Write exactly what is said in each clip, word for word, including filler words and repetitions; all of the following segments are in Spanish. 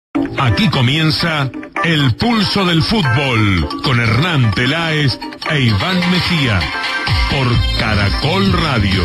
Aquí comienza El Pulso del Fútbol con Hernán Peláez e Iván Mejía por Caracol Radio.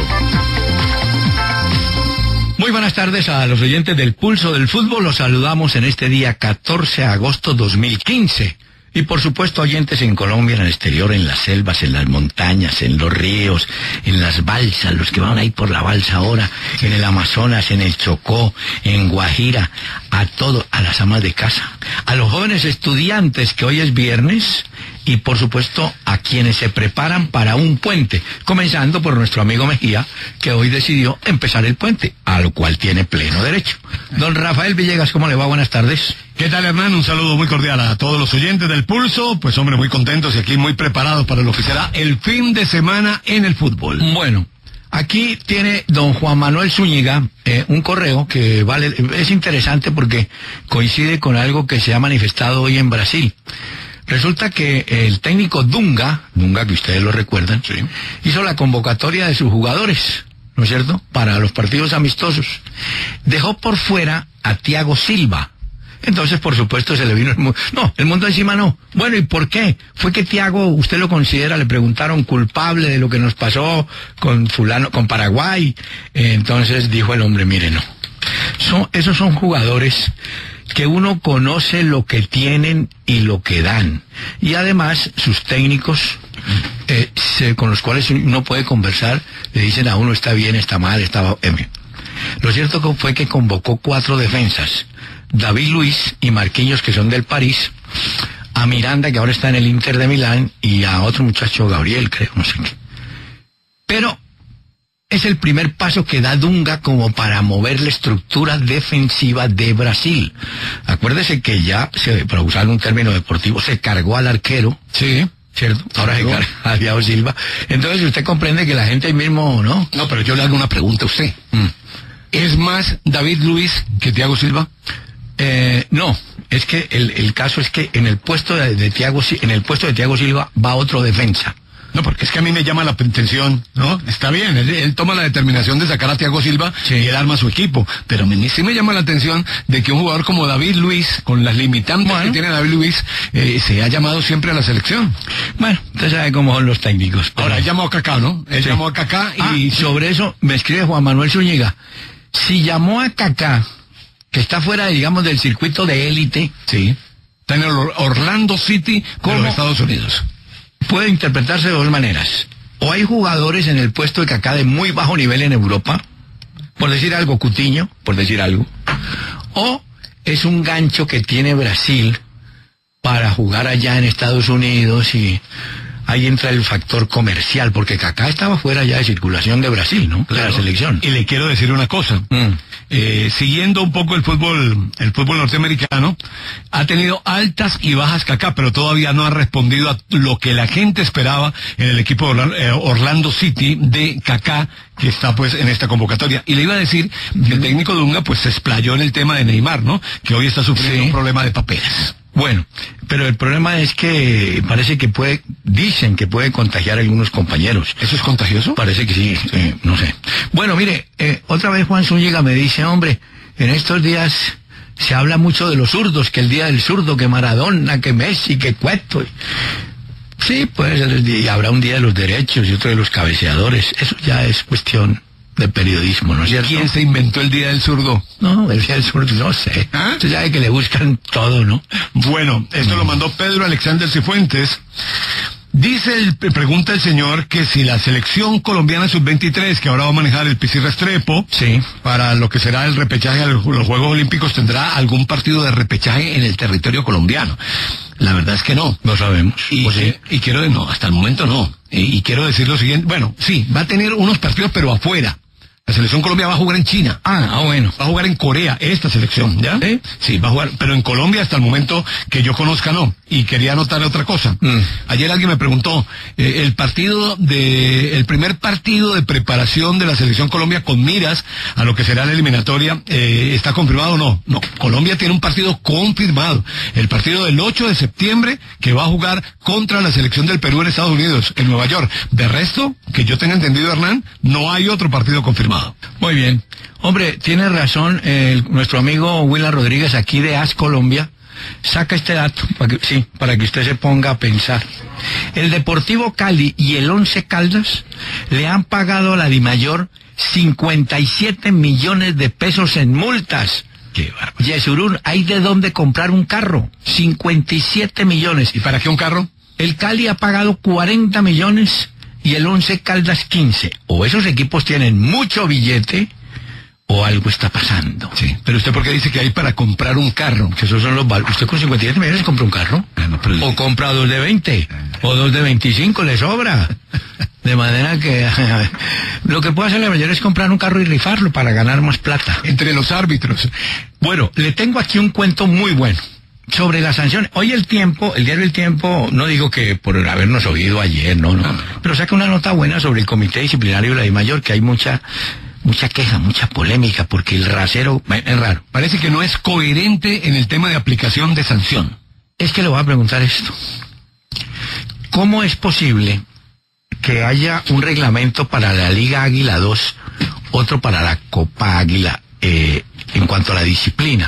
Muy buenas tardes a los oyentes del Pulso del Fútbol. Los saludamos en este día catorce de agosto dos mil quince. Y por supuesto oyentes en Colombia, en el exterior, en las selvas, en las montañas, en los ríos, en las balsas, los que van ahí por la balsa ahora, en el Amazonas, en el Chocó, en Guajira, a todo, a las amas de casa, a los jóvenes estudiantes que hoy es viernes, y por supuesto a quienes se preparan para un puente, comenzando por nuestro amigo Mejía, que hoy decidió empezar el puente, a lo cual tiene pleno derecho. Don Rafael Villegas, ¿cómo le va? Buenas tardes. ¿Qué tal, Hernán? Un saludo muy cordial a todos los oyentes del Pulso. Pues hombre, muy contentos y aquí muy preparados para lo que será el fin de semana en el fútbol. Bueno, aquí tiene don Juan Manuel Zúñiga eh, un correo que vale, es interesante porque coincide con algo que se ha manifestado hoy en Brasil. Resulta que el técnico Dunga, Dunga que ustedes lo recuerdan, sí, hizo la convocatoria de sus jugadores, ¿no es cierto?, para los partidos amistosos. Dejó por fuera a Thiago Silva. Entonces, por supuesto, se le vino el mundo. No, el mundo encima no. Bueno, ¿y por qué? Fue que Thiago, usted lo considera, le preguntaron culpable de lo que nos pasó con fulano, con Paraguay. Eh, entonces dijo el hombre, mire, no. Son, esos son jugadores que uno conoce lo que tienen y lo que dan. Y además, sus técnicos, eh, se, con los cuales uno puede conversar, le dicen a uno está bien, está mal, está... Eh. Lo cierto fue que convocó cuatro defensas. David Luiz y Marquinhos, que son del París, a Miranda, que ahora está en el Inter de Milán, y a otro muchacho, Gabriel, creo, no sé qué. Pero es el primer paso que da Dunga como para mover la estructura defensiva de Brasil. Acuérdese que ya, se, para usar un término deportivo, se cargó al arquero. Sí. ¿Cierto? Ahora se carga a Thiago Silva. Entonces usted comprende que la gente ahí mismo, ¿no? No, pero yo le hago una pregunta a usted. Mm. ¿Es más David Luiz que Thiago Silva? Eh, no, es que el, el caso es que en el puesto de, de Thiago, en el puesto de Thiago Silva va otro defensa. No, porque es que a mí me llama la atención, ¿no? Está bien, él, él toma la determinación de sacar a Thiago Silva, sí, y él arma su equipo, pero a mí sí me llama la atención de que un jugador como David Luiz, con las limitantes bueno. que tiene David Luiz, eh, se ha llamado siempre a la selección. Bueno, usted sabe cómo son los técnicos. Pero... Ahora, él llamó a Kaká, ¿no? Él sí. llamó a Kaká y... Ah, sobre eso me escribe Juan Manuel Zúñiga. Si llamó a Kaká, que está fuera, digamos, del circuito de élite, sí, está en el Orlando City de los Estados Unidos. Puede interpretarse de dos maneras. O hay jugadores en el puesto de Kaká de muy bajo nivel en Europa, por decir algo, Coutinho, por decir algo, o es un gancho que tiene Brasil para jugar allá en Estados Unidos y... ahí entra el factor comercial, porque Kaká estaba fuera ya de circulación de Brasil, ¿no? Claro. De la selección. Y le quiero decir una cosa. Mm. Eh, siguiendo un poco el fútbol, el fútbol norteamericano, ha tenido altas y bajas Kaká, pero todavía no ha respondido a lo que la gente esperaba en el equipo de Orlando, eh, Orlando City de Kaká, que está pues en esta convocatoria. Y le iba a decir que el técnico Dunga pues se explayó en el tema de Neymar, ¿no? Que hoy está sufriendo sí. un problema de papeles. Bueno, pero el problema es que parece que puede, dicen que puede contagiar a algunos compañeros. ¿Eso es contagioso? Parece que sí, eh, no sé. Bueno, mire, eh, otra vez Juan Zúñiga me dice, hombre, en estos días se habla mucho de los zurdos, que el día del zurdo, que Maradona, que Messi, que Cueto. Sí, puede ser el día, y habrá un día de los derechos y otro de los cabeceadores. Eso ya es cuestión de periodismo, ¿no es cierto? ¿Quién se inventó el día del zurdo? No, el día del zurdo, no sé. ¿Ah? Usted sabe que le buscan todo, ¿no? Bueno, esto mm. lo mandó Pedro Alexander Cifuentes. Dice, el, pregunta el señor que si la selección colombiana sub veintitrés, que ahora va a manejar el Pichi Restrepo, sí, para lo que será el repechaje a los Juegos Olímpicos, ¿tendrá algún partido de repechaje en el territorio colombiano? La verdad es que no. No sabemos. Y, pues sí. y quiero, no, hasta el momento no. Y, y quiero decir lo siguiente, bueno, sí, va a tener unos partidos, pero afuera. La selección Colombia va a jugar en China. Ah, ah, bueno. Va a jugar en Corea, esta selección, ¿ya? ¿Eh? Sí, va a jugar, pero en Colombia hasta el momento que yo conozca no. Y quería anotar otra cosa. Mm. Ayer alguien me preguntó, eh, el partido de, el primer partido de preparación de la selección Colombia con miras a lo que será la eliminatoria, eh, ¿está confirmado o no? No, Colombia tiene un partido confirmado. El partido del ocho de septiembre que va a jugar contra la selección del Perú en Estados Unidos, en Nueva York. De resto, que yo tenga entendido, Hernán, no hay otro partido confirmado. confirmado. Muy bien. Hombre, tiene razón eh, nuestro amigo Willan Rodríguez aquí de A S Colombia. Saca este dato, para que, sí, para que usted se ponga a pensar. El Deportivo Cali y el Once Caldas le han pagado a la Dimayor cincuenta y siete millones de pesos en multas. Qué bárbaro. Yesurún, hay de dónde comprar un carro. cincuenta y siete millones. ¿Y para qué un carro? El Cali ha pagado cuarenta millones y el Once Caldas quince. O esos equipos tienen mucho billete o algo está pasando. Sí, pero usted por qué dice que hay para comprar un carro. Que esos son los val- ¿Usted con cincuenta y siete millones compra un carro? Ah, no, pero... O compra dos de veinte, o dos de veinticinco, le sobra. De manera que lo que puede hacer la mayor es comprar un carro y rifarlo para ganar más plata. Entre los árbitros. Bueno, le tengo aquí un cuento muy bueno sobre las sanciones. Hoy el Tiempo, el diario El Tiempo, no digo que por habernos oído ayer, no, no, pero saca una nota buena sobre el Comité Disciplinario de la Dimayor, que hay mucha... mucha queja, mucha polémica, porque el rasero es raro. Parece que no es coherente en el tema de aplicación de sanción. Es que le voy a preguntar esto. ¿Cómo es posible que haya un reglamento para la Liga Águila dos, otro para la Copa Águila, eh, en cuanto a la disciplina?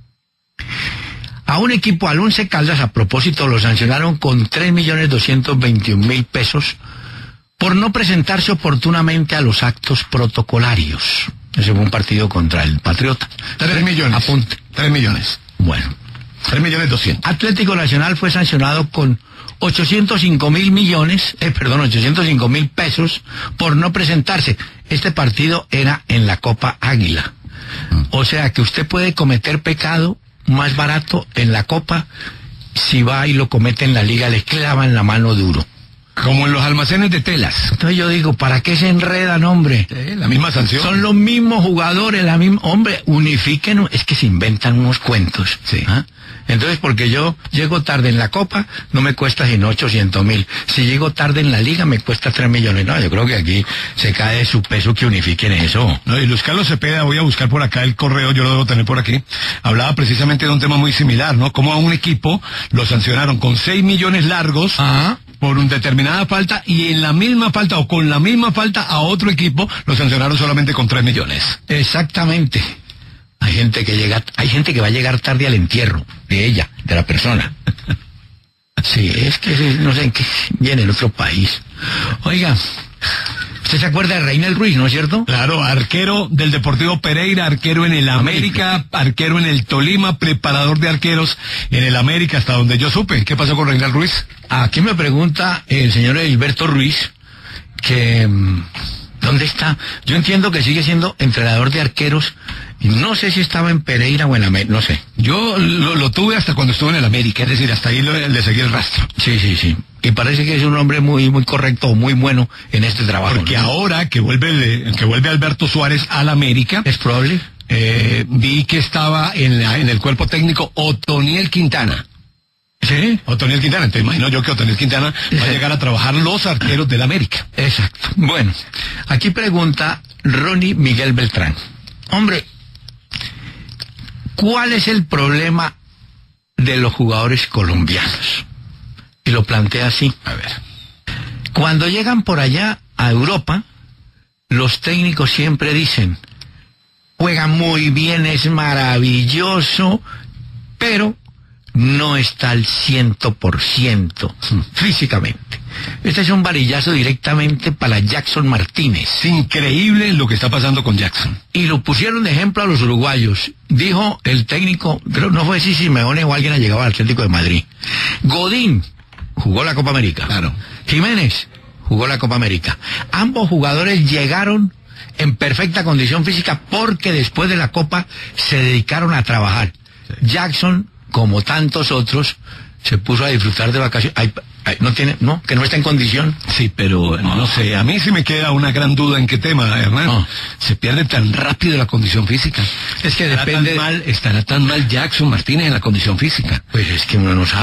A un equipo, al Once Caldas, a propósito, lo sancionaron con tres millones doscientos veintiún mil pesos por no presentarse oportunamente a los actos protocolarios. Ese fue un partido contra el Patriota. Tres millones. Apunte. Tres millones. Bueno. Tres millones doscientos. Atlético Nacional fue sancionado con ochocientos cinco mil millones, eh, perdón, ochocientos cinco mil pesos por no presentarse. Este partido era en la Copa Águila. O sea que usted puede cometer pecado más barato en la Copa, si va y lo comete en la Liga, le clavan la mano duro. Como en los almacenes de telas. Entonces yo digo, ¿para qué se enredan, hombre? Sí, la misma sanción. Son los mismos jugadores, la misma... Hombre, unifiquen, es que se inventan unos cuentos. Sí. ¿Ah? Entonces, porque yo llego tarde en la Copa, no me cuesta sino ochocientos mil. Si llego tarde en la Liga, me cuesta tres millones. No, yo creo que aquí se cae de su peso que unifiquen eso. No, y Luis Carlos Cepeda, voy a buscar por acá el correo, yo lo debo tener por aquí, hablaba precisamente de un tema muy similar, ¿no? Como a un equipo lo sancionaron con seis millones largos... Ajá. por una determinada falta, y en la misma falta o con la misma falta a otro equipo lo sancionaron solamente con tres millones. Exactamente. Hay gente que llega, hay gente que va a llegar tarde al entierro de ella, de la persona. Sí, es que no sé en qué viene en otro país. Oiga, ¿usted se acuerda de Reinel Ruiz, no es cierto? Claro, arquero del Deportivo Pereira, arquero en el América, América, arquero en el Tolima, preparador de arqueros en el América, hasta donde yo supe. ¿Qué pasó con Reinel Ruiz? Aquí me pregunta el señor Hilberto Ruiz que... ¿dónde está? Yo entiendo que sigue siendo entrenador de arqueros. No sé si estaba en Pereira o en América, no sé. Yo lo, lo tuve hasta cuando estuve en el América, es decir, hasta ahí lo, le seguí el rastro. Sí, sí, sí. Y parece que es un hombre muy muy correcto, muy bueno en este trabajo. Porque ¿no? ahora que vuelve que vuelve Alberto Suárez al América, es probable. Eh, vi que estaba en, la, en el cuerpo técnico Otoniel Quintana. ¿Sí? Otoniel Quintana. Entonces imagino yo que Otoniel Quintana va a llegar a trabajar los arqueros del América. Exacto. Bueno, aquí pregunta Ronnie Miguel Beltrán. Hombre, ¿cuál es el problema de los jugadores colombianos? Y lo plantea así. A ver. Cuando llegan por allá a Europa, los técnicos siempre dicen, juegan muy bien, es maravilloso, pero no está al ciento por ciento físicamente. Este es un varillazo directamente para Jackson Martínez. Es increíble lo que está pasando con Jackson. Y lo pusieron de ejemplo a los uruguayos. Dijo el técnico, creo, no fue si Simeone o alguien ha llegado al Atlético de Madrid. Godín jugó la Copa América. Claro. Jiménez jugó la Copa América. Ambos jugadores llegaron en perfecta condición física porque después de la Copa se dedicaron a trabajar. Sí. Jackson, como tantos otros, se puso a disfrutar de vacaciones. Ay, ay, no tiene, no, que no está en condición. Sí, pero no, no sé, a mí sí me queda una gran duda en qué tema, hermano. No. Se pierde tan rápido la condición física. Es que estará depende. Tan mal, estará tan mal Jackson Martínez en la condición física. Pues es que uno no sabe.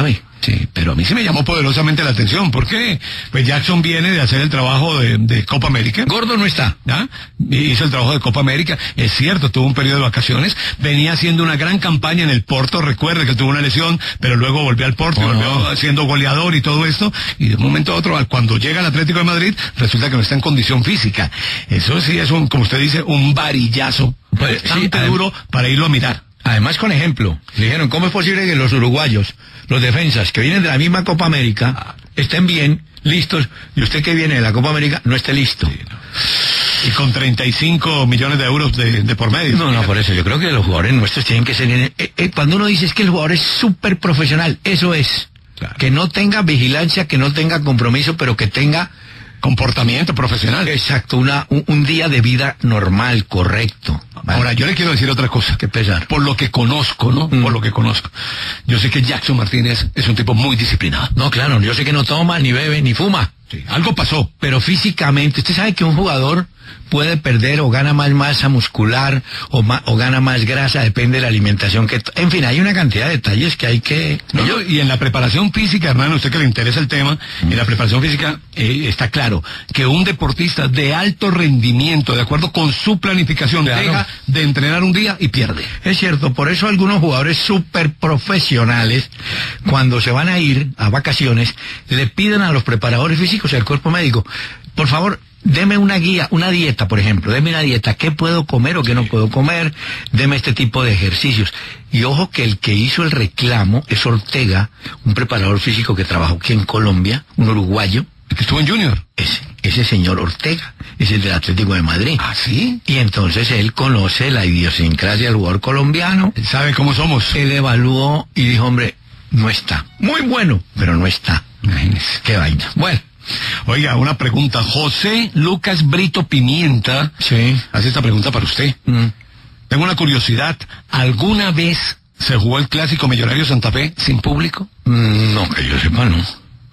Sí, pero a mí sí me llamó poderosamente la atención. ¿Por qué? Pues Jackson viene de hacer el trabajo de, de Copa América. Gordo no está. ¿Ah? Hizo el trabajo de Copa América. Es cierto, tuvo un periodo de vacaciones. Venía haciendo una gran campaña en el Porto. Recuerde que tuvo una lesión, pero luego volvió al Porto, oh, volvió no. siendo goleador y todo esto. Y de un momento a otro, cuando llega al Atlético de Madrid, resulta que no está en condición física. Eso sí es un, como usted dice, un varillazo. Pues, bastante sí, duro para irlo a mirar. Además, con ejemplo, dijeron, ¿cómo es posible que los uruguayos, los defensas, que vienen de la misma Copa América, estén bien, listos, y usted que viene de la Copa América no esté listo? Sí, no. Y con treinta y cinco millones de euros de, de por medio. No, no, por eso yo creo que los jugadores nuestros tienen que ser... Eh, eh, cuando uno dice es que el jugador es súper profesional, eso es. Claro. Que no tenga vigilancia, que no tenga compromiso, pero que tenga... comportamiento profesional. Exacto, una, un, un día de vida normal, correcto. ¿Vale? Ahora, yo le quiero decir otra cosa. Qué pesar. Por lo que conozco, ¿no? Mm. Por lo que conozco. Yo sé que Jackson Martínez es un tipo muy disciplinado. No, claro, yo sé que no toma, ni bebe, ni fuma. Sí, algo pasó. Pero físicamente, usted sabe que un jugador puede perder o gana más masa muscular o, ma, o gana más grasa, depende de la alimentación que... En fin, hay una cantidad de detalles que hay que... No, yo, y en la preparación física, hermano, usted que le interesa el tema, mm. en la preparación física eh, está claro que un deportista de alto rendimiento, de acuerdo con su planificación, claro. deja de entrenar un día y pierde. Es cierto, por eso algunos jugadores súper profesionales, cuando se van a ir a vacaciones, le piden a los preparadores físicos y al cuerpo médico, por favor, deme una guía, una dieta, por ejemplo, deme una dieta, qué puedo comer o qué no puedo comer, deme este tipo de ejercicios. Y ojo que el que hizo el reclamo es Ortega, un preparador físico que trabajó aquí en Colombia, un uruguayo. ¿Que estuvo en Junior? Ese, ese señor Ortega, es el del Atlético de Madrid. ¿Ah, sí? Y entonces él conoce la idiosincrasia del jugador colombiano. Él sabe cómo somos. Él evaluó y dijo, hombre, no está. Muy bueno, pero no está. Imagínese. Qué vaina. Bueno. Oiga, una pregunta. José Lucas Brito Pimienta sí. hace esta pregunta para usted. Mm. Tengo una curiosidad. ¿Alguna vez se jugó el clásico Millonario Santa Fe sin público? Mm, no, que yo sepa, no.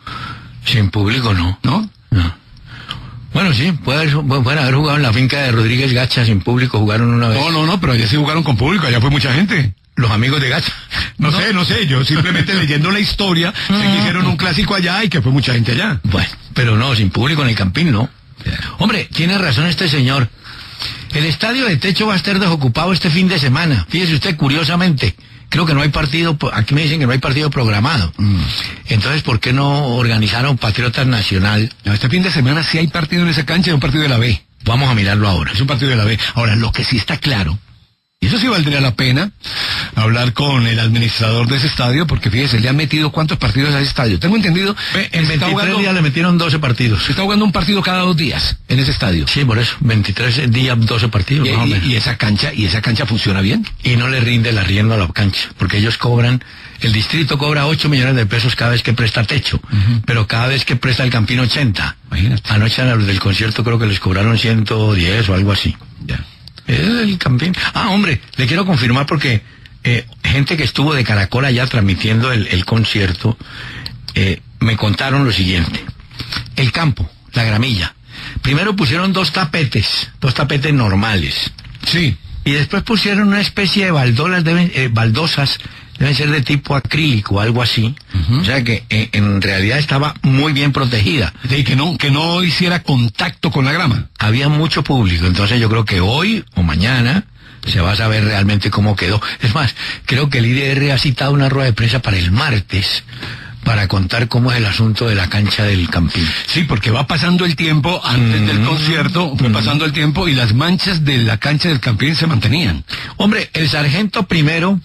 Sin público, no. ¿No? No. Bueno, sí, pueden puede haber jugado en la finca de Rodríguez Gacha sin público, jugaron una vez. No, no, no, pero allá sí jugaron con público, allá fue mucha gente. Los amigos de Gacha. No, no sé, no sé, yo simplemente leyendo la historia, sé que hicieron un clásico allá y que fue mucha gente allá. Bueno, pero no, sin público en el Campín, no. Hombre, tiene razón este señor. El estadio de techo va a estar desocupado este fin de semana. Fíjese usted, curiosamente, creo que no hay partido, aquí me dicen que no hay partido programado. Mm. Entonces, ¿por qué no organizaron Patriotas Nacional? No, este fin de semana sí hay partido en esa cancha, es un partido de la B. Vamos a mirarlo ahora. Es un partido de la B. Ahora, lo que sí está claro, y eso sí valdría la pena hablar con el administrador de ese estadio, porque fíjese, le han metido cuántos partidos a ese estadio. Tengo entendido... En veintitrés jugando, días le metieron doce partidos. Se está jugando un partido cada dos días en ese estadio. Sí, por eso. veintitrés días, doce partidos. Y, y, y esa cancha, y esa cancha funciona bien. Y no le rinde el arriendo a la cancha, porque ellos cobran... El distrito cobra ocho millones de pesos cada vez que presta techo, uh-huh. pero cada vez que presta el Campín ochenta. Imagínate. Anoche a los del concierto creo que les cobraron ciento diez o algo así. Ya. Es el Campín. Ah, hombre, le quiero confirmar porque eh, gente que estuvo de Caracol allá transmitiendo el, el concierto, eh, me contaron lo siguiente. El campo, la gramilla. Primero pusieron dos tapetes, dos tapetes normales. Sí. Y después pusieron una especie de baldolas, deben, eh, baldosas, deben ser de tipo acrílico, algo así. Uh-huh. O sea que eh, en realidad estaba muy bien protegida. Sí, que no, que no hiciera contacto con la grama. Había mucho público, entonces yo creo que hoy o mañana se va a saber realmente cómo quedó. Es más, creo que el I D R ha citado una rueda de prensa para el martes, para contar cómo es el asunto de la cancha del Campín. Sí, porque va pasando el tiempo, antes mm, del concierto, fue mm. pasando el tiempo y las manchas de la cancha del Campín se mantenían. Hombre, el sargento primero,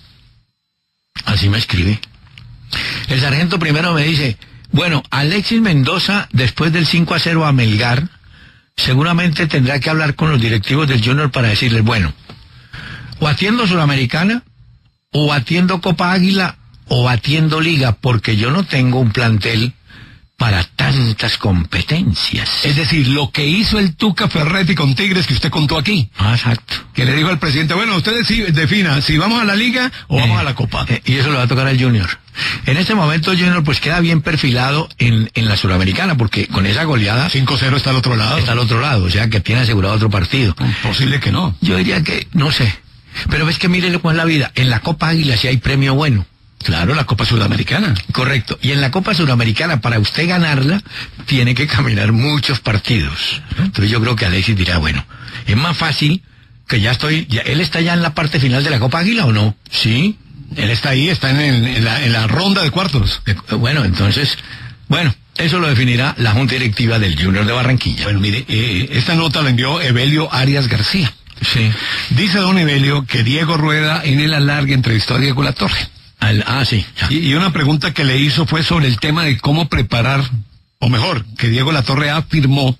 así me escribe, el sargento primero me dice, bueno, Alexis Mendoza, después del cinco a cero a Melgar, seguramente tendrá que hablar con los directivos del Junior para decirles, bueno, o atiendo Sudamericana, o atiendo Copa Águila, o atiendo Liga, porque yo no tengo un plantel para tantas competencias. Es decir, lo que hizo el Tuca Ferretti con Tigres que usted contó aquí. Ah, exacto. Que le dijo al presidente, bueno, ustedes sí definan si vamos a la Liga o eh, vamos a la Copa. Eh, y eso le va a tocar al Junior. En este momento el Junior pues queda bien perfilado en, en la Sudamericana, porque con esa goleada... cinco cero está al otro lado. Está al otro lado, o sea que tiene asegurado otro partido. Posible que no. Yo diría que, no sé. Pero ves que mire cómo es la vida. En la Copa Águila sí hay premio bueno. Claro, la Copa Sudamericana. Correcto. Y en la Copa Sudamericana, para usted ganarla, tiene que caminar muchos partidos. Entonces yo creo que Alexis dirá, bueno, es más fácil que ya estoy, ya, ¿él está ya en la parte final de la Copa Águila o no? Sí. Él está ahí, está en, el, en, la, en la ronda de cuartos. Eh, bueno, entonces, bueno, eso lo definirá la Junta Directiva del Junior de Barranquilla. Bueno, mire, eh, esta nota la envió Evelio Arias García. Sí. Dice don Evelio que Diego Rueda en el alargue entrevistó a Diego Latorre. Al, ah, sí. Y, y una pregunta que le hizo fue sobre el tema de cómo preparar, o mejor, que Diego Latorre afirmó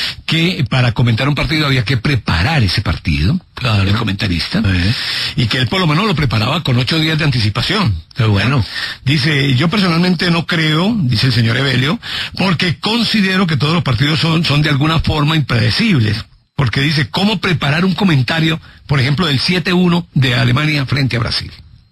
que para comentar un partido había que preparar ese partido, claro, el comentarista, eh. y que él por lo menos lo preparaba con ocho días de anticipación. Pero bueno. Dice, yo personalmente no creo, dice el señor Evelio, porque considero que todos los partidos son, son de alguna forma impredecibles. Porque dice, ¿cómo preparar un comentario, por ejemplo, del siete uno de Alemania frente a Brasil?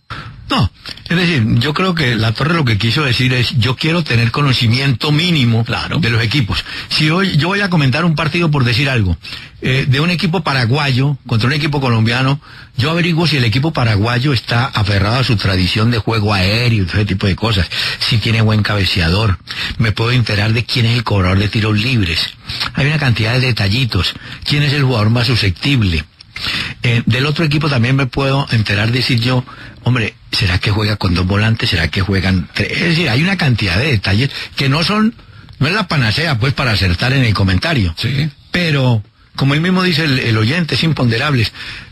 No, es decir, yo creo que Latorre lo que quiso decir es, yo quiero tener conocimiento mínimo, claro, de los equipos. Si hoy yo voy a comentar un partido, por decir algo, eh, de un equipo paraguayo contra un equipo colombiano, yo averiguo si el equipo paraguayo está aferrado a su tradición de juego aéreo y todo ese tipo de cosas, si tiene buen cabeceador, me puedo enterar de quién es el cobrador de tiros libres. Hay una cantidad de detallitos, quién es el jugador más susceptible. Eh, del otro equipo también me puedo enterar, decir yo, hombre, ¿será que juega con dos volantes? ¿Será que juegan tres? Es decir, hay una cantidad de detalles que no son, no es la panacea pues para acertar en el comentario. Sí. Pero, como él mismo dice el, el oyente, es imponderables.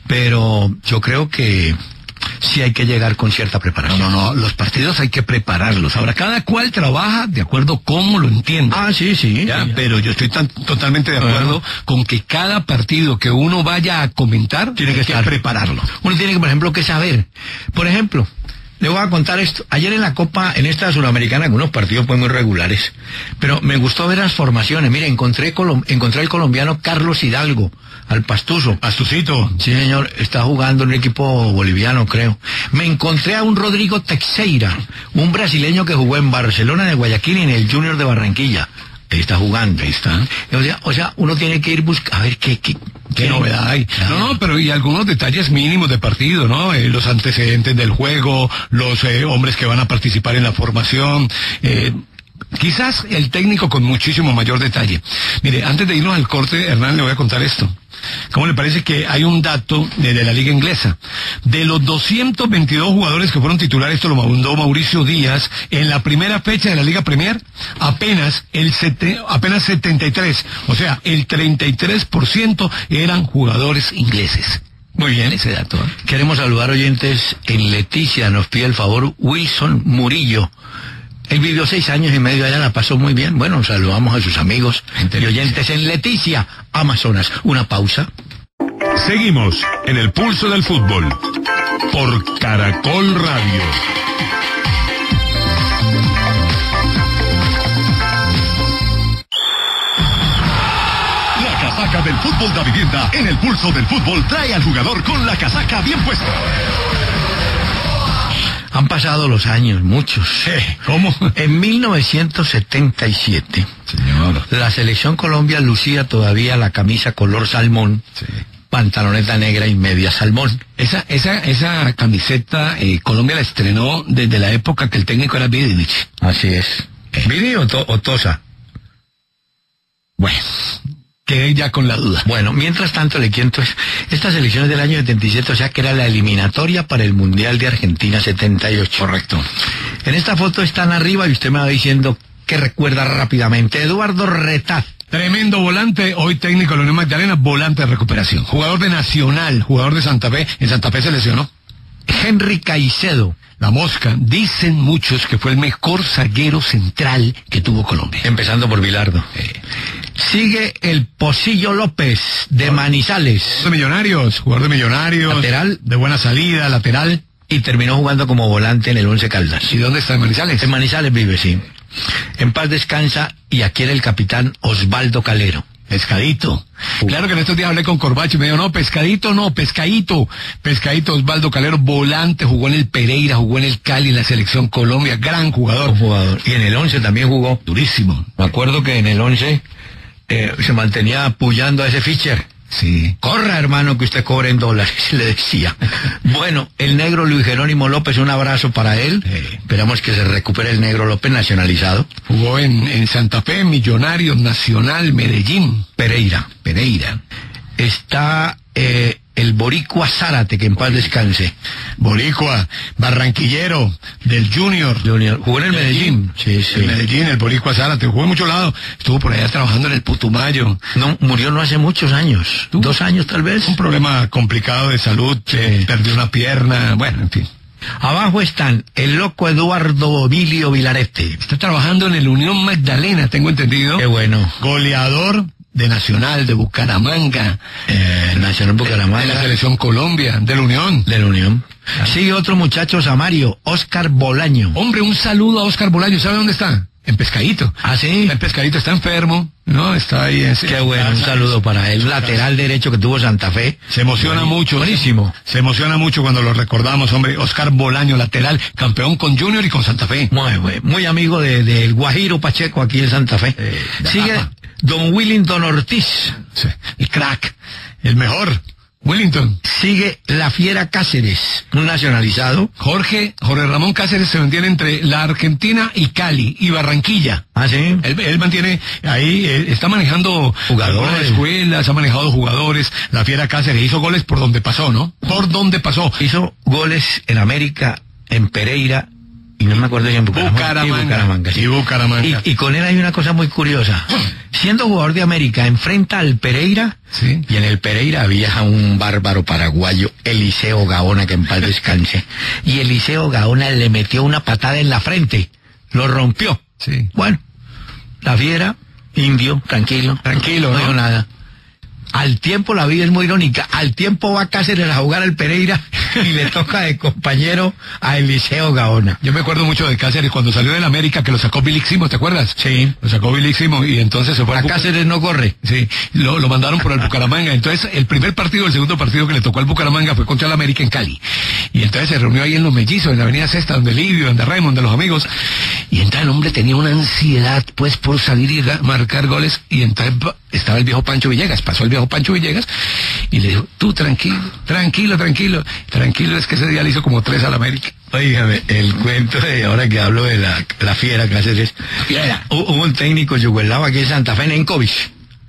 Pero yo creo que sí hay que llegar con cierta preparación. No, no, no, los partidos hay que prepararlos. Ahora, cada cual trabaja de acuerdo cómo lo entiende. Ah, sí, sí. Ya, sí. Pero yo estoy tan, totalmente de acuerdo uh-huh. con que cada partido que uno vaya a comentar, tiene que, estar, que prepararlo. Uno tiene que, por ejemplo, que saber. Por ejemplo, le voy a contar esto. Ayer en la Copa, en esta Sudamericana, algunos partidos pues muy regulares. Pero me gustó ver las formaciones. Mire, encontré, colom- encontré al colombiano Carlos Hidalgo, al Pastuso. Pastucito. Sí, señor, está jugando en un equipo boliviano, creo. Me encontré a un Rodrigo Teixeira, un brasileño que jugó en Barcelona de Guayaquil y en el Junior de Barranquilla. Ahí está jugando. Ahí está. O sea, o sea uno tiene que ir buscando, a ver qué... qué ¿Qué novedad hay? Claro. No, no, pero y algunos detalles mínimos de partido, ¿no? Eh, los antecedentes del juego, los eh, hombres que van a participar en la formación, eh, quizás el técnico con muchísimo mayor detalle. Mire, antes de irnos al corte, Hernán, le voy a contar esto. ¿Cómo le parece que hay un dato de, de la liga inglesa? De los doscientos veintidós jugadores que fueron titulares, esto lo mandó Mauricio Díaz, en la primera fecha de la Liga Premier, apenas el sete, apenas setenta y tres, o sea, el treinta y tres por ciento eran jugadores ingleses. Muy bien ese dato. ¿eh? Queremos saludar oyentes en Leticia, nos pide el favor Wilson Murillo. Él vivió seis años y medio allá, la pasó muy bien. Bueno, saludamos a sus amigos y oyentes en Leticia, Amazonas. Una pausa. Seguimos en el pulso del fútbol por Caracol Radio. La casaca del fútbol de vivienda en el pulso del fútbol trae al jugador con la casaca bien puesta. Han pasado los años, muchos. Eh, ¿Cómo? En mil novecientos setenta y siete, Señor. la selección Colombia lucía todavía la camisa color salmón, Sí. pantaloneta negra y media salmón. Esa, esa, esa camiseta, eh, Colombia la estrenó desde la época que el técnico era Vidic. Así es. Eh. ¿Vidi o, to- o Tosa? Bueno, quedé ya con la duda. Bueno, mientras tanto le cuento, esta selección es del año setenta y siete, o sea que era la eliminatoria para el Mundial de Argentina setenta y ocho. Correcto. En esta foto están arriba y usted me va diciendo que recuerda rápidamente. Eduardo Retaz. Tremendo volante, hoy técnico de la Unión Magdalena, volante de recuperación. Jugador de Nacional, jugador de Santa Fe, en Santa Fe se lesionó. Henry Caicedo. La Mosca, dicen muchos que fue el mejor zaguero central que tuvo Colombia. Empezando por Bilardo. Eh. Sigue el Pocillo López de Manizales. De Millonarios, jugador de Millonarios. Lateral. De buena salida, lateral. Y terminó jugando como volante en el Once Caldas. ¿Y dónde está en Manizales? En Manizales vive, sí. En paz descansa y aquí era el capitán Osvaldo Calero. Pescadito. Claro que en estos días hablé con Corbacho y me dijo, no, Pescadito no, Pescadito. Pescadito Osvaldo Calero, volante, jugó en el Pereira, jugó en el Cali, en la selección Colombia, gran jugador. Un jugador. Y en el Once también jugó. Durísimo. Me acuerdo que en el Once eh, se mantenía apoyando a ese Fischer. Sí. Corra, hermano, que usted cobre en dólares, le decía. Bueno, el negro Luis Jerónimo López, un abrazo para él. Sí. Esperamos que se recupere el negro López, nacionalizado. Jugó en, en Santa Fe, Millonarios, Nacional, Medellín. Pereira. Pereira. Está eh, el boricua Zárate, que en paz descanse. Boricua, barranquillero, del Junior. Junior. Jugó en el Medellín. Sí, sí. El Medellín, el Boricua Zárate. Jugó en muchos lados. Estuvo por allá trabajando en el Putumayo. No, murió no hace muchos años. ¿Tú? Dos años tal vez. Un problema complicado de salud. Sí. Eh, perdió una pierna. Bueno, en fin. Abajo están el loco Eduardo Emilio Vilarete. Está trabajando en el Unión Magdalena, tengo entendido. Qué bueno. Goleador de Nacional, de Bucaramanga. Eh, Nacional Bucaramanga. De la Selección Colombia, de la Unión. De la Unión. Ah. Sigue otro muchacho Samario, Oscar Bolaño. Hombre, un saludo a Oscar Bolaño. ¿Sabe dónde está? En Pescadito. Ah, sí. Está en Pescadito, está enfermo. No, está ahí. En... Qué bueno, un saludo para él. Lateral derecho que tuvo Santa Fe. Se emociona Buen, mucho. Buenísimo. Se emociona mucho cuando lo recordamos, hombre. Oscar Bolaño, lateral, campeón con Junior y con Santa Fe. Muy, muy, muy amigo del de, de Guajiro Pacheco aquí en Santa Fe. Eh, Sigue ah, don Willington Ortiz. Sí, el crack, el mejor. Willington. Sigue la Fiera Cáceres, un nacionalizado. Jorge, Jorge Ramón Cáceres se mantiene entre la Argentina y Cali y Barranquilla. Ah, sí. Él, él mantiene ahí, eh, está manejando jugadores, escuelas, ha manejado jugadores. La Fiera Cáceres hizo goles por donde pasó, ¿no? Por donde pasó. Hizo goles en América, en Pereira, y no me acuerdo si en Bucaramanga. Bucaramanga. Y Bucaramanga, sí. Y Bucaramanga. Y, y con él hay una cosa muy curiosa. Siendo jugador de América, enfrenta al Pereira, sí. Y en el Pereira había un bárbaro paraguayo, Eliseo Gaona, que en paz descanse. Y Eliseo Gaona le metió una patada en la frente, lo rompió. Sí. Bueno, la Fiera, indio, tranquilo. Tranquilo, no ¿no? dijo nada. Al tiempo, la vida es muy irónica, al tiempo va Cáceres a jugar al Pereira y le toca de compañero a Eliseo Gaona. Yo me acuerdo mucho de Cáceres cuando salió del América, que lo sacó Billy Simo, ¿te acuerdas? Sí. Lo sacó Billy Simo y entonces se fue A al Buc- Cáceres no corre. Sí, lo, lo mandaron por el Bucaramanga. Entonces, el primer partido, el segundo partido que le tocó al Bucaramanga fue contra el América en Cali. Y entonces se reunió ahí en Los Mellizos, en la Avenida Sexta, donde Livio, donde Raymond, de los amigos. Y entonces el hombre tenía una ansiedad, pues, por salir y ga- marcar goles. Y entonces pa- estaba el viejo Pancho Villegas. Pasó el viejo Pancho Villegas y le dijo, tú tranquilo, tranquilo, tranquilo. Tranquilo, es que ese día le hizo como tres al América. Óigame, el cuento de ahora que hablo de la, la Fiera Cáceres. Fiera. Hu- Hubo un técnico yugoslavo aquí en Santa Fe, Nenkovic.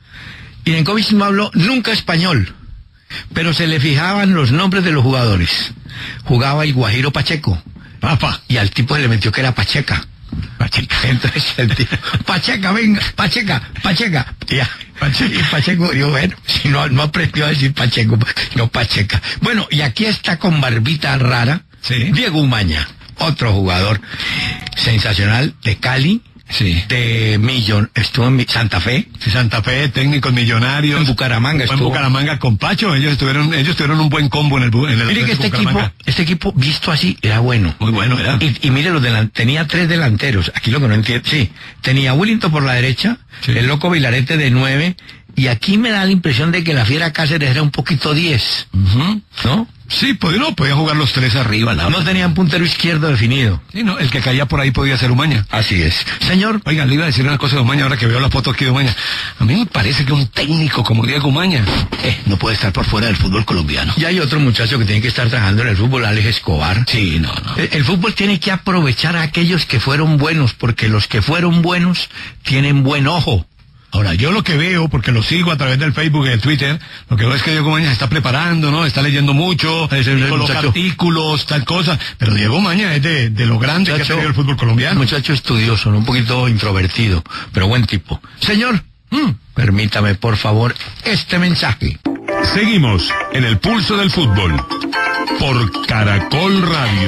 Y Nenkovic no habló nunca español, pero se le fijaban los nombres de los jugadores. Jugaba el Guajiro Pacheco. Papá. Y al tipo se le metió que era Pacheca. Pacheca. Entonces el tipo, Pacheca, venga, Pacheca, Pacheca. Y, ya, Pacheca. Y Pacheco dijo, bueno, si no, no aprendió a decir Pacheco, no Pacheca. Bueno, y aquí está con barbita rara, Sí. Diego Umaña, otro jugador sensacional de Cali, Sí. de Millón, estuvo en Mi- Santa Fe, Sí, Santa Fe, técnicos millonarios. en Bucaramanga Fue en estuvo. Bucaramanga con Pacho. Ellos tuvieron, ellos tuvieron un buen combo en el, bu- en el Mire que este equipo, Bucaramanga. este equipo visto así era bueno. Muy bueno, ¿verdad? Y, y mire, los delan- tenía tres delanteros. Aquí lo que no entiendo. Sí, tenía Willington por la derecha, Sí. el loco Vilarete de nueve, y aquí me da la impresión de que la Fiera Cáceres era un poquito diez, Ujú. ¿no? Sí, podía, no, podían jugar los tres arriba. La No tenían puntero izquierdo definido. Sí, no, el que caía por ahí podía ser Umaña. Así es. Señor, Oiga, le iba a decir una cosa de Umaña ahora que veo la foto aquí de Umaña. A mí me parece que un técnico como Diego Umaña eh, no puede estar por fuera del fútbol colombiano. ya hay otro muchacho que tiene que estar trabajando en el fútbol, Alex Escobar. Sí, no, no. El, el fútbol tiene que aprovechar a aquellos que fueron buenos, porque los que fueron buenos tienen buen ojo. Ahora, yo lo que veo, porque lo sigo a través del Facebook y del Twitter, lo que veo es que Diego Maña se está preparando, ¿no? Está leyendo mucho, Es el coloca muchacho. artículos, tal cosa. Pero Diego Maña es de, de lo grande que ha Muchacho- tenido el fútbol colombiano. Muchacho estudioso, ¿no? Un poquito introvertido, pero buen tipo. Señor, mm, permítame, por favor, este mensaje. Seguimos en el pulso del fútbol por Caracol Radio.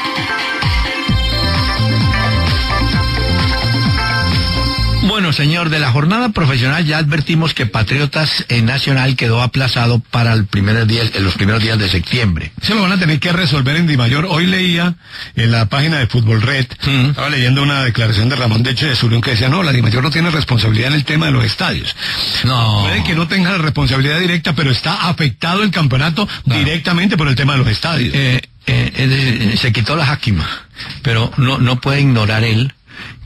Bueno, señor, de la jornada profesional ya advertimos que Patriotas en Nacional quedó aplazado para el primer día, en los primeros días de septiembre. Se lo van a tener que resolver en Dimayor. Hoy leía en la página de Fútbol Red, Mm. estaba leyendo una declaración de Ramón Deche de Surión que decía, no, la Dimayor no tiene responsabilidad en el tema de los estadios. No. Puede que no tenga la responsabilidad directa, pero está afectado el campeonato No. directamente por el tema de los estadios. Eh, eh, es decir, se quitó la jáquima, pero no, no puede ignorar él que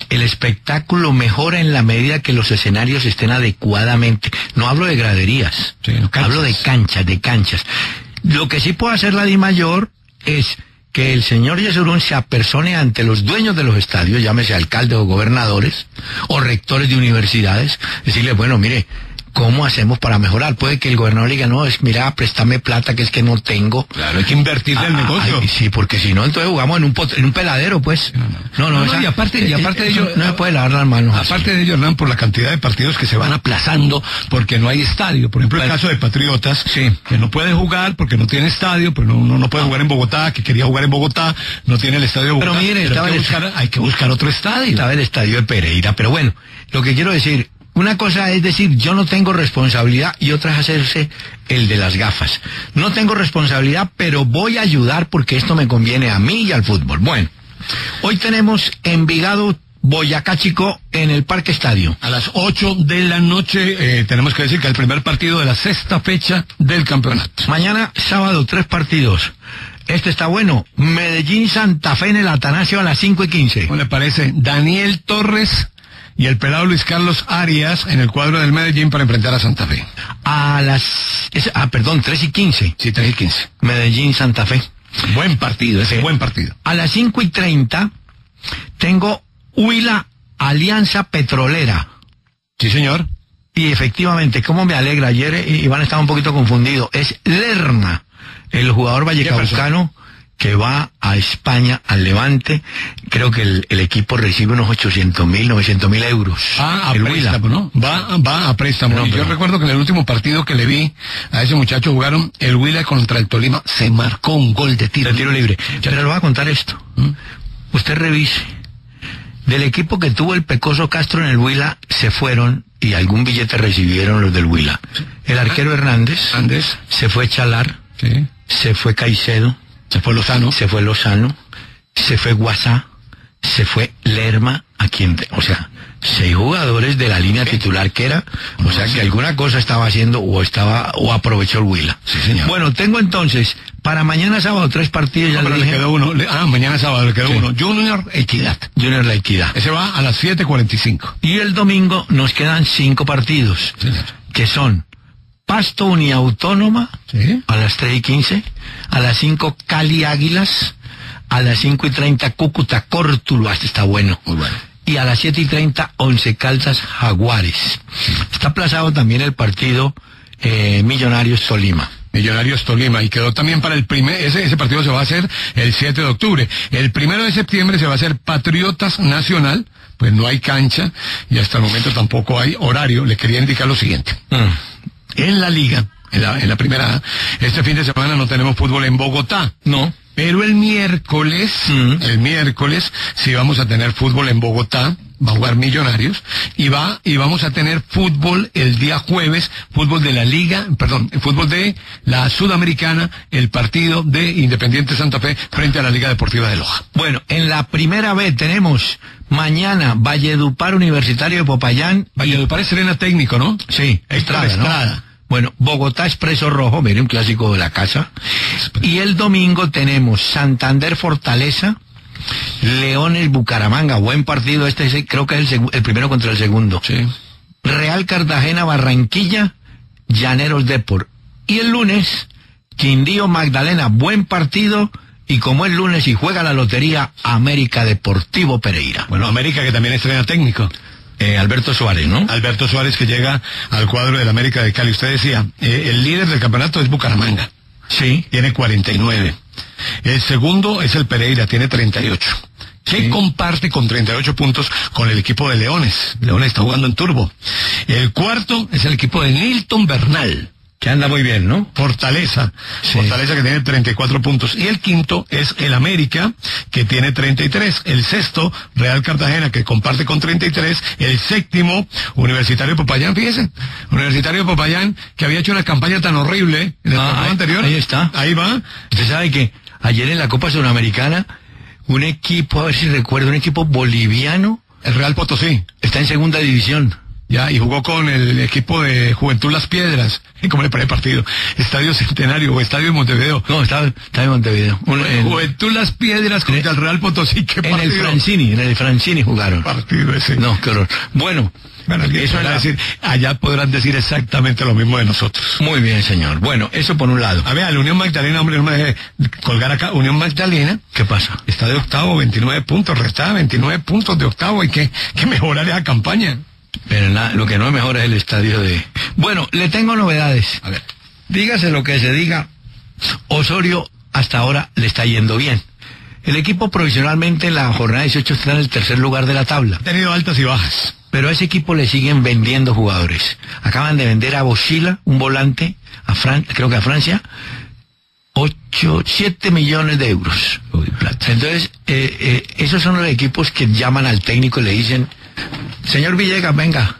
el espectáculo mejora en la medida que los escenarios estén adecuadamente. No hablo de graderías, sí, no, hablo de canchas, de canchas. Lo que sí puede hacer la DIMAYOR es que el señor Yesurún se apersone ante los dueños de los estadios, llámese alcaldes o gobernadores, o rectores de universidades, decirle, bueno, mire, ¿cómo hacemos para mejorar? Puede que el gobernador diga, no, es, mira, préstame plata que es que no tengo. Claro, hay que invertir del Ah, negocio. ay, sí, porque si no, entonces jugamos en un pot- en un peladero, pues. No, no, No, no, esa- y aparte- y aparte de eso ello- no se puede lavar las manos. así. Aparte de ello, Hernán, por la cantidad de partidos que se van aplazando porque no hay estadio. Por ejemplo, el Bueno, caso de Patriotas, sí. que no puede jugar porque no tiene estadio, pero no, no, no puede jugar en Bogotá, que quería jugar en Bogotá, no tiene el estadio de Pero Bogotá. mire, hay, estaba que el- buscar, hay que buscar otro estadio. Estaba el estadio de Pereira, pero bueno, lo que quiero decir, una cosa es decir, yo no tengo responsabilidad, y otra es hacerse el de las gafas. No tengo responsabilidad, pero voy a ayudar porque esto me conviene a mí y al fútbol. Bueno, hoy tenemos Envigado Boyacá Chico en el Parque Estadio. A las ocho de la noche, eh, tenemos que decir que el primer partido de la sexta fecha del campeonato. Mañana, sábado, tres partidos. Este está bueno. Medellín Santa Fe en el Atanasio a las cinco y quince. ¿Cómo le parece? Daniel Torres y el pelado Luis Carlos Arias en el cuadro del Medellín para enfrentar a Santa Fe. A las... es- ah, perdón, tres y quince. Sí, tres y quince. Medellín Santa Fe. Buen partido, ese Sí. buen partido. A las cinco y treinta tengo Huila Alianza Petrolera. Sí, señor. Y efectivamente, cómo me alegra, ayer eh, Iván estaba un poquito confundido, es Lerma, el jugador vallecaucano que va a España, al Levante. Creo que el, el equipo recibe unos ochocientos mil, novecientos mil euros. Va a el préstamo, Huila. ¿no? Va, va a préstamo. No, y pero- yo recuerdo que en el último partido que le vi a ese muchacho jugaron el Huila contra el Tolima, se marcó un gol de tiro, De tiro libre. Pero le voy a contar esto. ¿Mm? Usted revise. Del equipo que tuvo el Pecoso Castro en el Huila, se fueron y algún billete recibieron los del Huila. El arquero Hernández, Andes, se fue Chalar, sí. se fue Caicedo, Se fue Lozano. se fue Lozano, se fue Guasá, se fue Lerma, a quien, o sea, seis jugadores de la línea titular que era, o sea que alguna cosa estaba haciendo o estaba, o aprovechó el Huila. Sí, señor. Bueno, tengo entonces, para mañana sábado tres partidos, ya No, pero le le dije. quedó uno. Le- ah, mañana sábado le quedó Sí. uno. Junior Equidad. Junior La Equidad. Ese va a las siete cuarenta y cinco. Y el domingo nos quedan cinco partidos, Señor. que son Pasto Uniautónoma, Sí. a las tres y quince, a las cinco Cali Águilas, a las cinco y treinta Cúcuta Córtulo, este está bueno. Muy bueno. Y a las siete y treinta Once Caldas Jaguares. Está aplazado también el partido eh, Millonarios Tolima. Millonarios Tolima, y quedó también para el primer, ese, ese partido se va a hacer el siete de octubre. El primero de septiembre se va a hacer Patriotas Nacional, pues no hay cancha, y hasta el momento tampoco hay horario. Le quería indicar lo siguiente. En la liga, en la, en la primera A, este fin de semana no tenemos fútbol en Bogotá. No. Pero el miércoles, Mm. el miércoles, sí vamos a tener fútbol en Bogotá, va a jugar Millonarios, y va, y vamos a tener fútbol el día jueves, fútbol de la Liga, perdón, fútbol de la Sudamericana, el partido de Independiente Santa Fe frente a la Liga Deportiva de Loja. Bueno, en la primera B tenemos mañana Valledupar Universitario de Popayán. Valledupar estrena técnico, ¿no? Sí, Héctor Estrada, ¿no? Estrada. Bueno, Bogotá Expreso Rojo, mire, un clásico de la casa. Y el domingo tenemos Santander Fortaleza, Leones Bucaramanga, buen partido, este es, creo que es el, segu- el primero contra el segundo. Sí. Real Cartagena Barranquilla, Llaneros Depor. Y el lunes, Quindío Magdalena, buen partido, y como es lunes y juega la lotería, América Deportivo Pereira. Bueno, América que también estrena técnico. Eh, Alberto Suárez, ¿no? Alberto Suárez que llega al cuadro del América de Cali. Usted decía, eh, el líder del campeonato es Bucaramanga. Sí. Tiene cuarenta y nueve. El segundo es el Pereira, tiene treinta y ocho. Que Sí. comparte con treinta y ocho puntos con el equipo de Leones. Leones está jugando en turbo. El cuarto es el equipo de Nilton Bernal. Que anda muy bien, ¿no? Fortaleza. Sí. Fortaleza que tiene treinta y cuatro puntos. Y el quinto es el América, que tiene treinta y tres. El sexto, Real Cartagena, que comparte con treinta y tres. El séptimo, Universitario de Popayán, fíjese. Universitario de Popayán, que había hecho una campaña tan horrible en el Ah, torneo ahí- anterior. ahí está. Ahí va. Usted sabe que ayer en la Copa Sudamericana, un equipo, a ver si recuerdo, un equipo boliviano El Real Potosí. está en segunda división. Ya, y jugó con el equipo de Juventud Las Piedras. ¿Cómo le parece el partido? Estadio Centenario o Estadio de Montevideo. No, estaba, estaba en Montevideo. Un, en, Juventud Las Piedras contra el Real Potosí. ¿Qué en partido? el Francini, en el Francini jugaron. Partido ese. No, qué horror. Bueno, bueno eso es la... decir, allá podrán decir exactamente lo mismo de nosotros. Muy bien, señor. Bueno, eso por un lado. A ver, la Unión Magdalena, hombre, no me deje colgar acá. Unión Magdalena. ¿Qué pasa? Está de octavo, veintinueve puntos, restaba veintinueve puntos de octavo. Hay que, que mejorar esa campaña. Pero nada, lo que no es mejor es el estadio de... Bueno, le tengo novedades. A ver. Dígase lo que se diga, Osorio hasta ahora le está yendo bien. El equipo provisionalmente en la jornada dieciocho está en el tercer lugar de la tabla. Ha tenido altas y bajas. Pero a ese equipo le siguen vendiendo jugadores. Acaban de vender a Bosila, un volante, a Fran... creo que a Francia, ocho, siete millones de euros. Uy, plata. Entonces, eh, eh, esos son los equipos que llaman al técnico y le dicen... Señor Villegas, venga.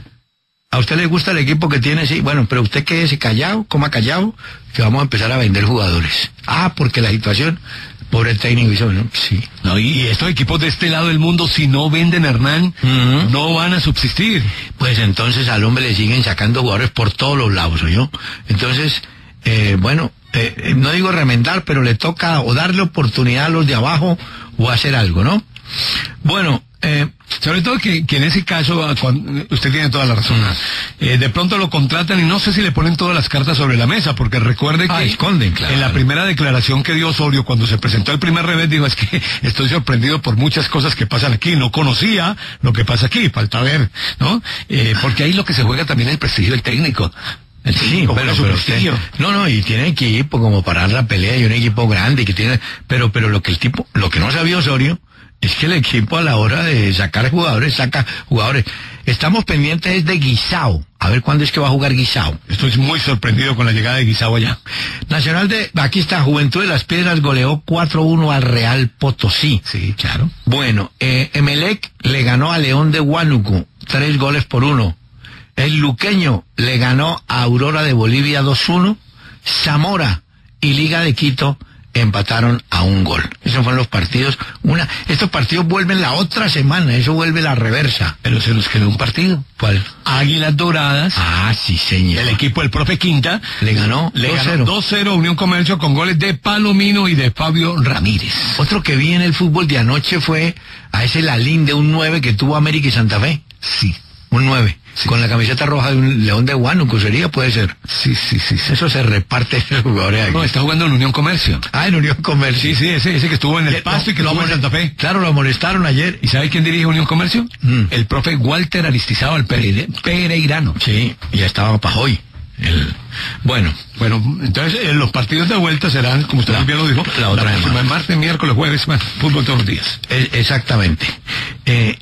¿A usted le gusta el equipo que tiene? Sí. Bueno, pero usted quédese callado, coma callado, que vamos a empezar a vender jugadores. Ah, porque la situación... Pobre técnico, dice, bueno, sí. No, y estos equipos de este lado del mundo, si no venden, Hernán, uh-huh. no van a subsistir. Pues entonces al hombre le siguen sacando jugadores por todos los lados, ¿oyó? Entonces, eh, bueno, eh, no digo remendar, pero le toca o darle oportunidad a los de abajo o hacer algo, ¿no? Bueno, eh, sobre todo que, que en ese caso, cuando, usted tiene toda la razón, eh, de pronto lo contratan y no sé si le ponen todas las cartas sobre la mesa, porque recuerde que ah, esconden, claro. En la primera declaración que dio Osorio, cuando se presentó el primer revés, dijo, es que estoy sorprendido por muchas cosas que pasan aquí, no conocía lo que pasa aquí, falta ver, ¿no? Eh, porque ahí lo que se juega también es el prestigio del técnico. El sí, pero, pero usted, no, no, y tiene equipo como para dar la pelea, y un equipo grande que tiene, pero, pero lo que el tipo, lo que no sabía Osorio, es que el equipo a la hora de sacar jugadores, saca jugadores. Estamos pendientes de Guisao. A ver cuándo es que va a jugar Guisao. Estoy muy sorprendido con la llegada de Guisao allá. Nacional de... Aquí está, Juventud de las Piedras goleó cuatro uno al Real Potosí. Sí, claro. Bueno, eh, Emelec le ganó a León de Huánuco, tres goles por uno. El Luqueño le ganó a Aurora de Bolivia dos uno. Zamora y Liga de Quito empataron a un gol. Esos fueron los partidos. Una, estos partidos vuelven la otra semana, eso vuelve la reversa. Pero se nos quedó un partido. ¿Cuál? Águilas Doradas. Ah, sí, señor. El equipo del profe Quinta le ganó le ganó dos cero a Unión Comercio con goles de Palomino y de Fabio Ramírez. Otro que vi en el fútbol de anoche fue a ese Lalín de un nueve que tuvo América y Santa Fe. Sí. Un nueve. Sí. Con la camiseta roja de un León de Huánuco, sería, puede ser. Sí, sí, sí. sí. Eso se reparte en los jugadores aquí. No, está jugando en Unión Comercio. Ah, en Unión Comercio. Sí, sí, ese, ese que estuvo en el Pasto y que estuvo en Santa Fe. Claro, lo molestaron ayer. ¿Y sabe quién dirige Unión Comercio? Mm. El profe Walter Aristizábal el Pereire, Pereirano. Sí, ya estaba Pajoy. El... Bueno. Bueno, entonces eh, los partidos de vuelta serán, como usted la, bien lo dijo, la otra semana. Martes, miércoles, jueves, bueno, fútbol todos los días. Eh, exactamente. Eh,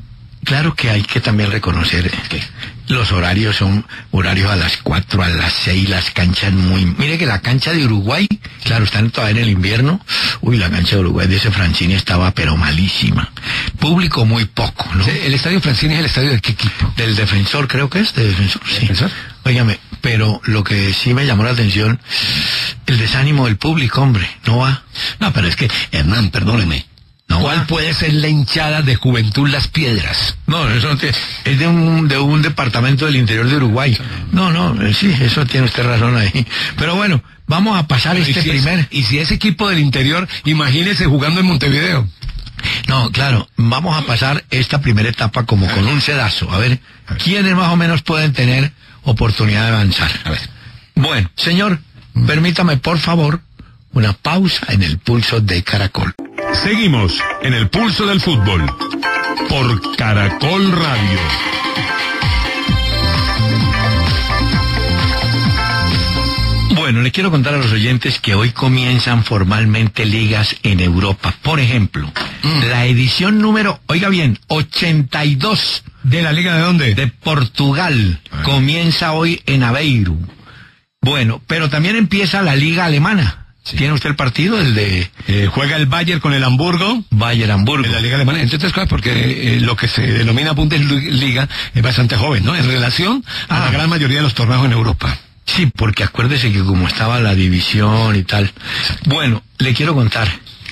claro que hay que también reconocer que los horarios son horarios a las cuatro, a las seis, las canchas muy... Mire que la cancha de Uruguay, claro, están todavía en el invierno. Uy, la cancha de Uruguay de ese Francini estaba pero malísima. Público muy poco, ¿no? Sí, el estadio Francini es el estadio de qué equipo? Del Defensor, creo que es, de Defensor, sí. ¿Defensor? Óigame, pero lo que sí me llamó la atención, el desánimo del público, hombre, no va. No, pero es que, Hernán, perdóneme. No, ¿cuál va. puede ser la hinchada de Juventud Las Piedras? No, eso no tiene, es de un, de un departamento del interior de Uruguay. No, no, sí, eso tiene usted razón ahí. Pero bueno, vamos a pasar Pero este y si primer... Es, y si ese equipo del interior, imagínese jugando en Montevideo. No, claro, vamos a pasar esta primera etapa como con un sedazo. A ver, a ver, quiénes más o menos pueden tener oportunidad de avanzar. A ver. Bueno, señor, mm. permítame por favor una pausa en el pulso de Caracol. Seguimos en el pulso del fútbol por Caracol Radio. Bueno, le quiero contar a los oyentes que hoy comienzan formalmente ligas en Europa. Por ejemplo, mm. la edición número, oiga bien, ochenta y dos. ¿De la liga de dónde? De Portugal. Ay. Comienza hoy en Aveiro. Bueno, pero también empieza la liga alemana. Sí. ¿Tiene usted el partido? El de... Eh, juega el Bayern con el Hamburgo. Bayern Hamburgo. En la liga alemana. Entre otras cosas, porque eh, lo que se denomina Bundesliga es bastante joven, ¿no? En relación a ah. la gran mayoría de los torneos en Europa. Sí, porque acuérdese que como estaba la división y tal. Bueno, le quiero contar.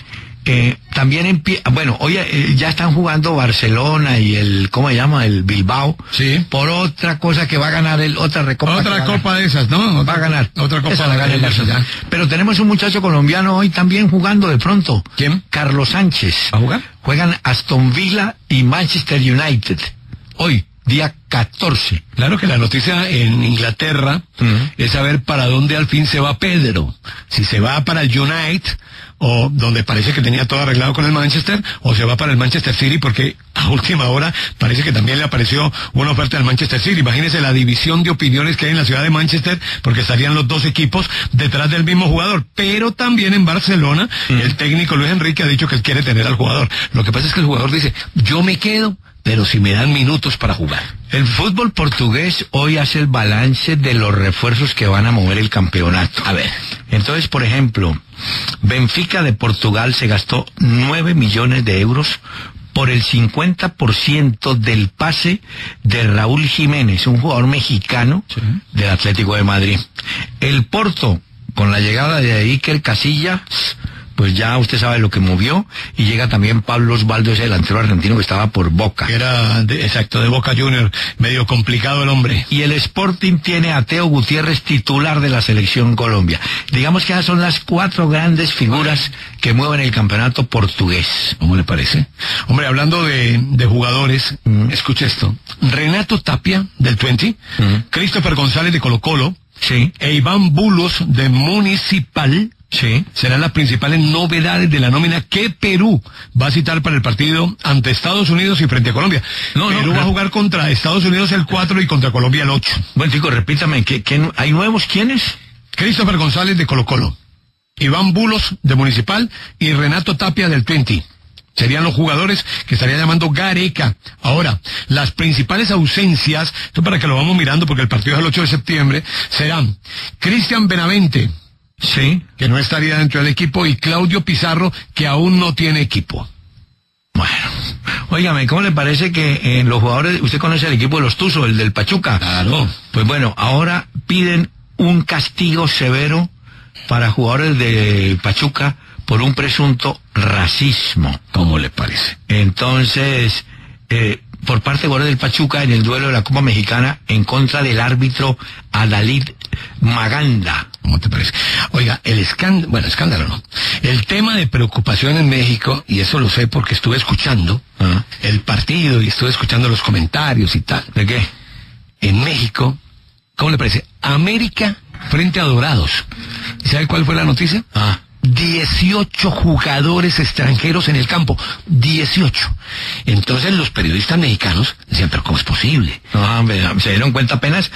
Eh, también empieza, bueno, hoy eh, ya están jugando Barcelona y el, ¿cómo se llama? El Bilbao. Sí. Por otra cosa que va a ganar el, otra recopa. Otra copa de esas, ¿no? Va a ganar. Otra copa Esa la gana el Barcelona. Pero tenemos un muchacho colombiano hoy también jugando de pronto. ¿Quién? Carlos Sánchez. ¿Va a jugar? Juegan Aston Villa y Manchester United. Hoy, día catorce. Claro que la noticia en Inglaterra uh-huh. es saber para dónde al fin se va Pedro. Si se va para el United, o donde parece que tenía todo arreglado con el Manchester, o se va para el Manchester City, porque a última hora parece que también le apareció una oferta del Manchester City. Imagínese la división de opiniones que hay en la ciudad de Manchester, porque estarían los dos equipos detrás del mismo jugador. Pero también en Barcelona, uh-huh. el técnico Luis Enrique ha dicho que él quiere tener al jugador. Lo que pasa es que el jugador dice, yo me quedo, pero si me dan minutos para jugar. El fútbol portugués hoy hace el balance de los refuerzos que van a mover el campeonato. A ver. Entonces, por ejemplo, Benfica de Portugal se gastó nueve millones de euros por el cincuenta por ciento del pase de Raúl Jiménez, un jugador mexicano sí. del Atlético de Madrid. El Porto, con la llegada de Iker Casillas, pues ya usted sabe lo que movió, y llega también Pablo Osvaldo, ese delantero argentino que estaba por Boca. Era, de, exacto, de Boca Junior, medio complicado el hombre. Y el Sporting tiene a Teo Gutiérrez, titular de la Selección Colombia. Digamos que esas son las cuatro grandes figuras que mueven el campeonato portugués. ¿Cómo le parece? Hombre, hablando de, de jugadores, mm. escuche esto. Renato Tapia, del veinte, mm. Christopher González, de Colo Colo, sí. e Iván Bulos, de Municipal, sí. serán las principales novedades de la nómina que Perú va a citar para el partido ante Estados Unidos y frente a Colombia. No, Perú no, va no. a jugar contra Estados Unidos el cuatro y contra Colombia el ocho. Bueno, chicos, repítame, ¿qué, qué, ¿hay nuevos quiénes? Christopher González, de Colo Colo, Iván Bulos, de Municipal, y Renato Tapia, del veinte. Serían los jugadores que estaría llamando Gareca. Ahora, las principales ausencias, esto para que lo vamos mirando porque el partido es el ocho de septiembre, serán Cristian Benavente, sí, que no estaría dentro del equipo, y Claudio Pizarro, que aún no tiene equipo. Bueno, óigame, ¿cómo le parece que eh, los jugadores, usted conoce el equipo de los Tuzos, el del Pachuca? Claro. Pues bueno, ahora piden un castigo severo para jugadores de Pachuca por un presunto racismo. ¿Cómo le parece? Entonces, eh, por parte de jugadores del Pachuca en el duelo de la Copa Mexicana en contra del árbitro Adalid Maganda. ¿Cómo te parece? Oiga, el escándalo, bueno, escándalo no. El tema de preocupación en México, y eso lo sé porque estuve escuchando uh-huh. el partido y estuve escuchando los comentarios y tal. ¿De qué? En México, ¿cómo le parece? América frente a Dorados. ¿Y sabe cuál fue la noticia? Ah. dieciocho jugadores extranjeros en el campo. dieciocho. Entonces los periodistas mexicanos decían, ¿pero cómo es posible? No, hombre, se dieron cuenta apenas.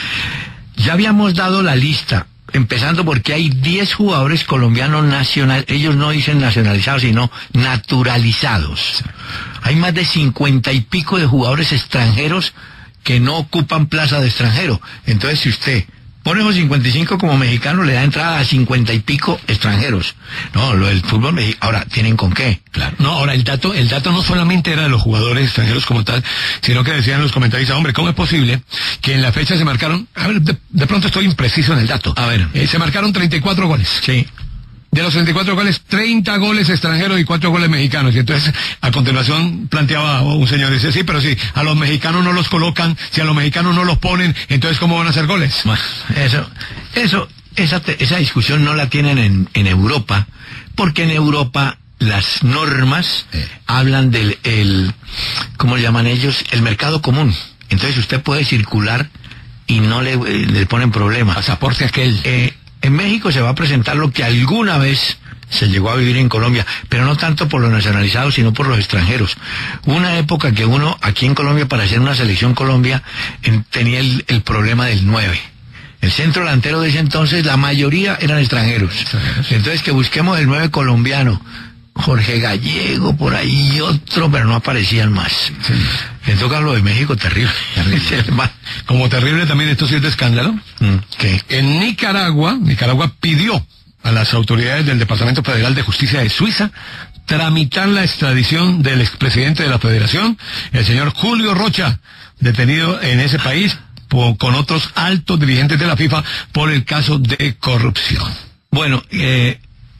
Ya habíamos dado la lista, empezando porque hay diez jugadores colombianos nacionales, ellos no dicen nacionalizados, sino naturalizados. Hay más de cincuenta y pico de jugadores extranjeros que no ocupan plaza de extranjero. Entonces, si usted pone los cincuenta y cinco como mexicano, le da entrada a cincuenta y pico extranjeros. No, lo del fútbol mexicano, ahora, ¿tienen con qué? Claro. No, ahora, el dato, el dato no solamente era de los jugadores extranjeros como tal, sino que decían los comentaristas, hombre, ¿cómo es posible que en la fecha se marcaron, a ver, de, de pronto estoy impreciso en el dato. A ver. Eh, se marcaron treinta y cuatro goles. Sí. De los treinta y cuatro goles, treinta goles extranjeros y cuatro goles mexicanos. Y entonces, a continuación, planteaba un señor, dice, sí, pero si a los mexicanos no los colocan, si a los mexicanos no los ponen, entonces, ¿cómo van a hacer goles? Bueno, eso, eso, esa, esa discusión no la tienen en, en Europa, porque en Europa las normas eh. hablan del, el, ¿cómo le llaman ellos? El mercado común. Entonces usted puede circular y no le, le ponen problema. Pasaporte aquel. Eh, En México se va a presentar lo que alguna vez se llegó a vivir en Colombia, pero no tanto por los nacionalizados, sino por los extranjeros. Una época que uno, aquí en Colombia, para hacer una selección Colombia, en, tenía el, el problema del nueve. El centro delantero de ese entonces, la mayoría eran extranjeros. Entonces, que busquemos el nueve colombiano. Jorge Gallego, por ahí otro, pero no aparecían más. Sí. Le toca lo de México, terrible. terrible. Como terrible también esto sí es de escándalo. Mm, ¿qué? En Nicaragua, Nicaragua pidió a las autoridades del Departamento Federal de Justicia de Suiza tramitar la extradición del expresidente de la Federación, el señor Julio Rocha, detenido en ese país por, con otros altos dirigentes de la FIFA por el caso de corrupción. Bueno, eh...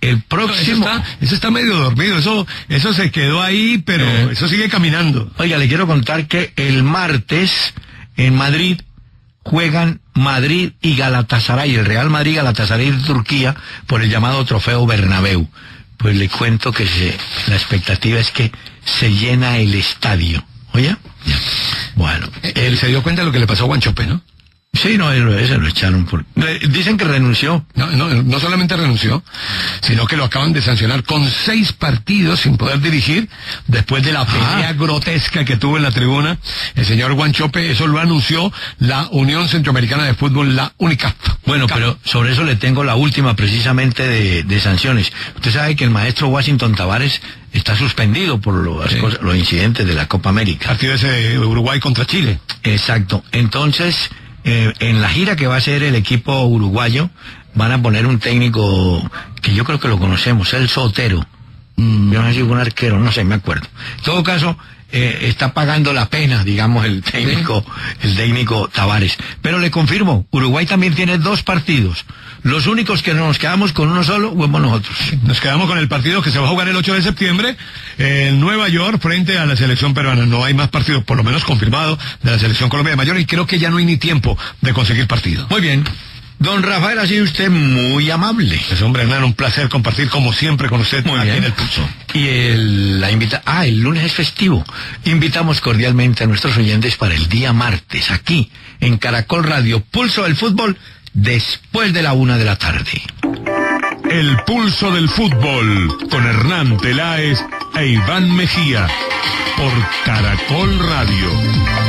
el próximo... Eso está, eso está medio dormido, eso eso se quedó ahí, pero eh. eso sigue caminando. Oiga, le quiero contar que el martes en Madrid juegan Madrid y Galatasaray, el Real Madrid y Galatasaray de Turquía, por el llamado Trofeo Bernabéu. Pues le cuento que se, la expectativa es que se llena el estadio. ¿Oye? Ya. Bueno. Él se dio cuenta de lo que le pasó a Wanchope, ¿no? Sí, no, ese lo echaron por... Dicen que renunció. No, no, no solamente renunció, sino que lo acaban de sancionar con seis partidos sin poder dirigir, después de la pelea ah. grotesca que tuvo en la tribuna. El señor Wanchope, eso lo anunció la Unión Centroamericana de Fútbol, la UNICAF. Bueno, Cap. Pero sobre eso le tengo la última precisamente de, de sanciones. Usted sabe que el maestro Washington Tavares está suspendido por los, sí. cosas, los incidentes de la Copa América. Partido ese de Uruguay contra Chile. Exacto. Entonces... Eh, en la gira que va a hacer el equipo uruguayo van a poner un técnico que yo creo que lo conocemos, el Sotero. Mm, yo no sé si fue un arquero, no sé, me acuerdo. En todo caso, eh, está pagando la pena, digamos, el técnico, el técnico Tavares. Pero le confirmo, Uruguay también tiene dos partidos. Los únicos que nos quedamos con uno solo, fuimos nosotros. Nos quedamos con el partido que se va a jugar el ocho de septiembre en Nueva York frente a la selección peruana. No hay más partidos, por lo menos confirmado, de la selección Colombia de mayor, y creo que ya no hay ni tiempo de conseguir partido. Muy bien. Don Rafael, ha sido usted muy amable. Pues hombre, Hernán, un placer compartir como siempre con usted muy aquí bien. en el Pulso. Y el, la invita... Ah, el lunes es festivo. Invitamos cordialmente a nuestros oyentes para el día martes, aquí, en Caracol Radio, Pulso del Fútbol, después de la una de la tarde. El Pulso del Fútbol, con Hernán Peláez e Iván Mejía, por Caracol Radio.